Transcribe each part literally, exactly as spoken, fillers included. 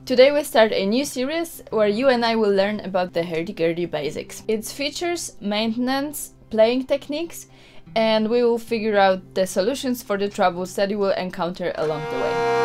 Today we start a new series where you and I will learn about the hurdy-gurdy basics, its features, maintenance, playing techniques, and we will figure out the solutions for the troubles that you will encounter along the way.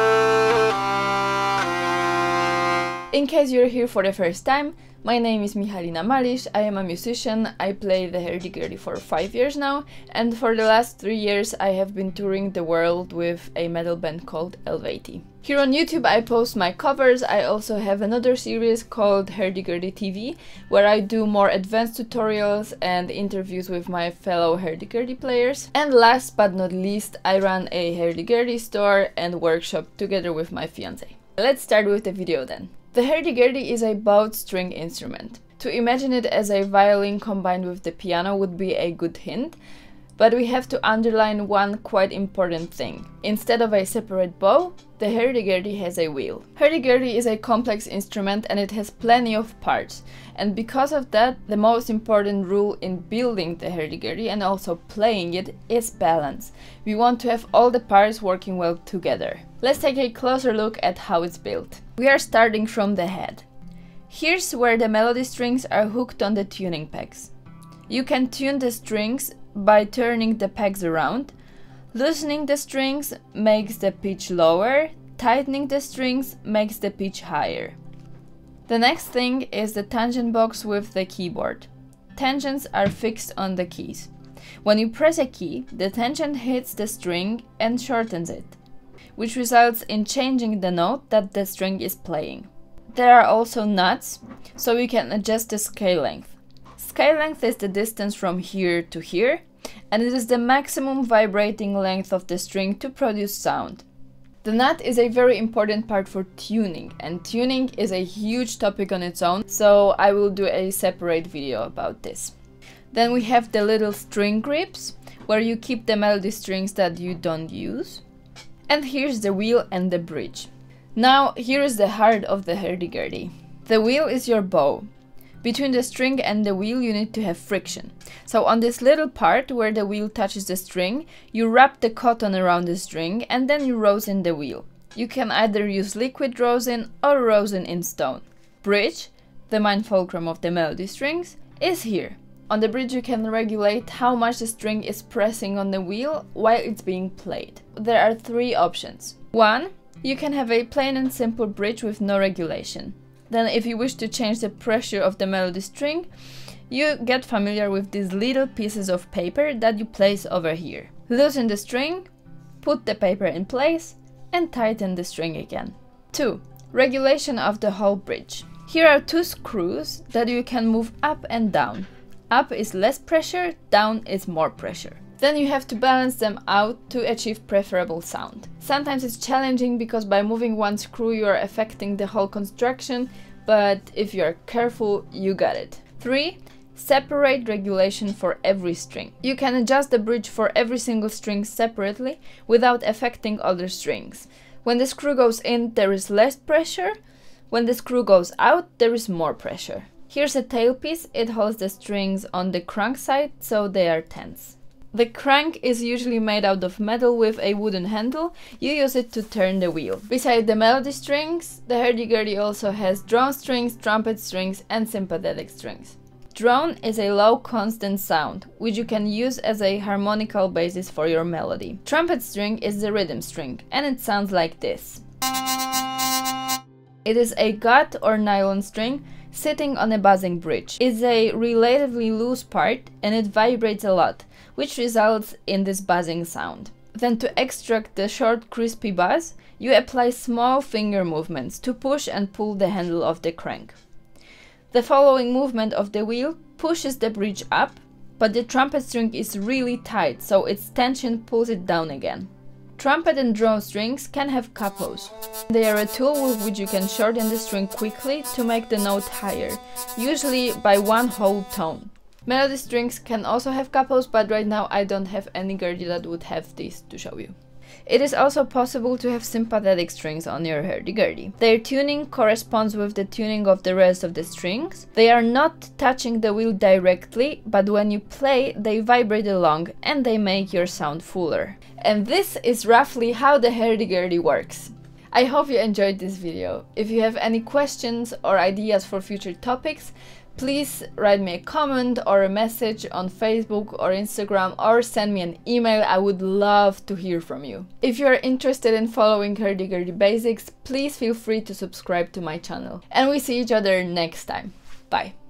In case you're here for the first time, my name is Michalina Malisz, I am a musician, I play the hurdy-gurdy for five years now, and for the last three years I have been touring the world with a metal band called Elvati. Here on YouTube I post my covers. I also have another series called Hurdy-gurdy T V, where I do more advanced tutorials and interviews with my fellow hurdy-gurdy players. And last but not least, I run a hurdy-gurdy store and workshop together with my fiancé. Let's start with the video then. The hurdy-gurdy is a bowed string instrument. To imagine it as a violin combined with the piano would be a good hint, but we have to underline one quite important thing. Instead of a separate bow, the hurdy-gurdy has a wheel. Hurdy-gurdy is a complex instrument and it has plenty of parts, and because of that, the most important rule in building the hurdy-gurdy and also playing it is balance. We want to have all the parts working well together. Let's take a closer look at how it's built. We are starting from the head. Here's where the melody strings are hooked on the tuning pegs. You can tune the strings by turning the pegs around. Loosening the strings makes the pitch lower, tightening the strings makes the pitch higher. The next thing is the tangent box with the keyboard. Tangents are fixed on the keys. When you press a key, the tangent hits the string and shortens it, which results in changing the note that the string is playing. There are also nuts, so you can adjust the scale length. Scale length is the distance from here to here, and it is the maximum vibrating length of the string to produce sound. The nut is a very important part for tuning, and tuning is a huge topic on its own, so I will do a separate video about this. Then we have the little string grips, where you keep the melody strings that you don't use. And here's the wheel and the bridge. Now here is the heart of the hurdy-gurdy. The wheel is your bow. Between the string and the wheel you need to have friction. So on this little part where the wheel touches the string, you wrap the cotton around the string and then you rosin the wheel. You can either use liquid rosin or rosin in stone. Bridge, the main fulcrum of the melody strings, is here. On the bridge you can regulate how much the string is pressing on the wheel while it's being played. There are three options. One, you can have a plain and simple bridge with no regulation. Then if you wish to change the pressure of the melody string, you get familiar with these little pieces of paper that you place over here. Loosen the string, put the paper in place, and tighten the string again. Two. Regulation of the whole bridge. Here are two screws that you can move up and down. Up is less pressure, down is more pressure. Then you have to balance them out to achieve preferable sound. Sometimes it's challenging because by moving one screw you are affecting the whole construction, but if you are careful, you got it. Three. Separate regulation for every string. You can adjust the bridge for every single string separately without affecting other strings. When the screw goes in, there is less pressure. When the screw goes out, there is more pressure. Here's a tailpiece. It holds the strings on the crank side, so they are tense. The crank is usually made out of metal with a wooden handle. You use it to turn the wheel. Beside the melody strings, the hurdy-gurdy also has drone strings, trumpet strings, and sympathetic strings. Drone is a low constant sound, which you can use as a harmonical basis for your melody. Trumpet string is the rhythm string, and it sounds like this. It is a gut or nylon string sitting on a buzzing bridge. It's a relatively loose part and it vibrates a lot, which results in this buzzing sound. Then to extract the short crispy buzz, you apply small finger movements to push and pull the handle of the crank. The following movement of the wheel pushes the bridge up, but the trumpet string is really tight, so its tension pulls it down again. Trumpet and drone strings can have capos. They are a tool with which you can shorten the string quickly to make the note higher, usually by one whole tone. Melody strings can also have capos, but right now I don't have any gurdy that would have these to show you. It is also possible to have sympathetic strings on your hurdy-gurdy. Their tuning corresponds with the tuning of the rest of the strings. They are not touching the wheel directly, but when you play, they vibrate along and they make your sound fuller. And this is roughly how the hurdy-gurdy works. I hope you enjoyed this video. If you have any questions or ideas for future topics, please write me a comment or a message on Facebook or Instagram, or send me an email. I would love to hear from you. If you are interested in following hurdy-gurdy basics, please feel free to subscribe to my channel. And we see each other next time. Bye!